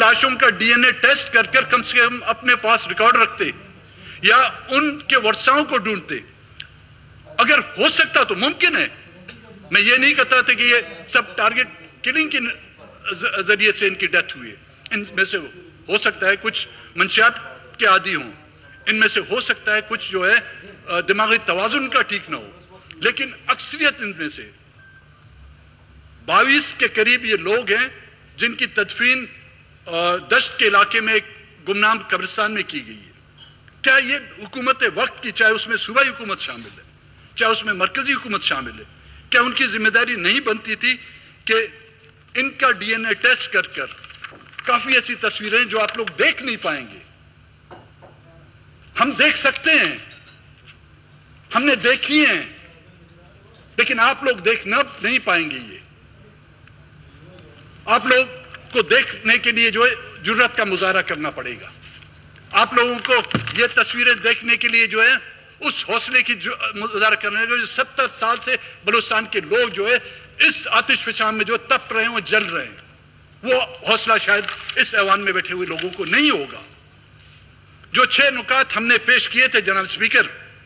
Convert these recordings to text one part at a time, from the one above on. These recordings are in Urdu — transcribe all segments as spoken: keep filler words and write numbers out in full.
لاشوں کا ڈی این اے ٹیسٹ کر کر کم سے کم اپنے پاس ریکارڈ رکھتے یا ان کے ورثاؤں کو ڈھونڈتے. اگر ہو سکتا تو ممکن ہے. میں یہ نہیں کہتا تھا کہ یہ سب ٹارگٹ کلنگ کے ذریعے سے ان کی ڈیتھ ہوئی ہے. ان میں سے ہو سکتا ہے کچھ منشیات کے عادی ہوں, ان میں سے ہو سکتا ہے کچھ جو ہے دماغی توازن کا ٹھیک نہ ہو, لیکن اکثریت ان میں سے باویس کے قریب یہ لوگ ہیں جن کی تدفین دشت کے علاقے میں ایک گمنام قبرستان میں کی گئی ہے. کیا یہ حکومت وقت کی, چاہے اس میں صوبائی حکومت شامل ہے, چاہے اس میں مرکزی حکومت شامل ہے, کیا ان کی ذمہ داری نہیں بنتی تھی کہ ان کا ڈی این اے ٹیسٹ کر کر کافی ایسی تصویریں جو آپ لوگ دیکھ نہیں پائیں گے, ہم دیکھ سکتے ہیں, ہم نے دیکھی ہیں, لیکن آپ لوگ دیکھنا نہیں پائیں گے. یہ آپ لوگ کو دیکھنے کے لیے جو ہے جرات کا مظاہرہ کرنا پڑے گا. آپ لوگوں کو یہ تصویریں دیکھنے کے لیے جو ہے اس حوصلے کی مظاہرہ کرنے کا جو ستر سال سے بلوچستان کے لوگ جو ہے اس آتش فشان میں جو تپ رہے ہیں, وہ جل رہے ہیں, وہ حوصلہ شاید اس ایوان میں بیٹھے ہوئے لوگوں کو نہیں ہوگا. جو چھ نکات ہم نے پیش کیے تھے جناب اسپیکر,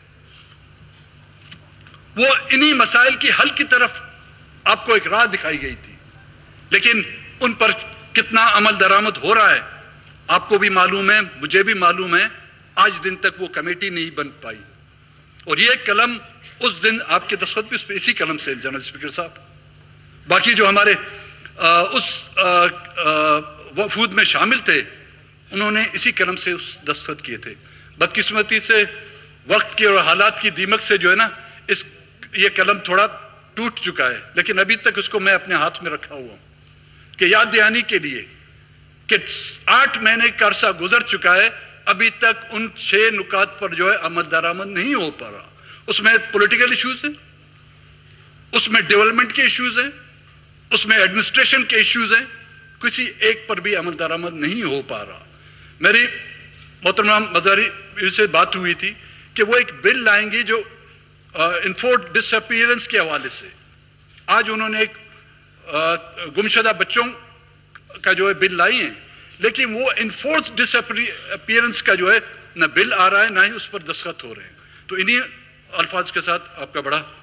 وہ انہی مسائل کی حل کی طرف آپ کو ایک راہ دکھائی گئی تھی, لیکن ان پر کتنا عمل درآمد ہو رہا ہے آپ کو بھی معلوم ہے, مجھے بھی معلوم ہے. آج دن تک وہ کمیٹی نہیں بن پائی, اور یہ قلم اس دن آپ کے دستخط بھی اسی قلم سے جناب اسپیکر صاحب. باقی جو ہمارے اس وفود میں شامل تھے انہوں نے اسی قلم سے اس دستخط کیے تھے. بدقسمتی سے وقت کے اور حالات کی دیمک سے جو ہے نا اس یہ قلم تھوڑا ٹوٹ چکا ہے, لیکن ابھی تک اس کو میں اپنے ہاتھ میں رکھا ہوا ہوں کہ یاد دہانی کے لیے کہ آٹھ مہینے کا عرصہ گزر چکا ہے, ابھی تک ان چھ نکات پر جو ہے عمل درآمد نہیں ہو پا رہا. اس میں پولیٹیکل ایشوز ہیں, اس میں ڈیولپمنٹ کے ایشوز ہیں, اس میں ایڈمنسٹریشن کے ایشوز ہیں, کسی ایک پر بھی عمل درآمد نہیں ہو پا رہا. میری محترمہ مزاری سے بات ہوئی تھی کہ وہ ایک بل لائیں گی جو انفورسڈ ڈس اپیئرنس کے حوالے سے. آج انہوں نے ایک گمشدہ بچوں کا جو ہے بل لائی ہیں, لیکن وہ انفورسڈ ڈس اپیئرنس کا جو ہے نہ بل آ رہا ہے نہ ہی اس پر دستخط ہو رہے ہیں. تو انہی الفاظ کے ساتھ آپ کا بڑا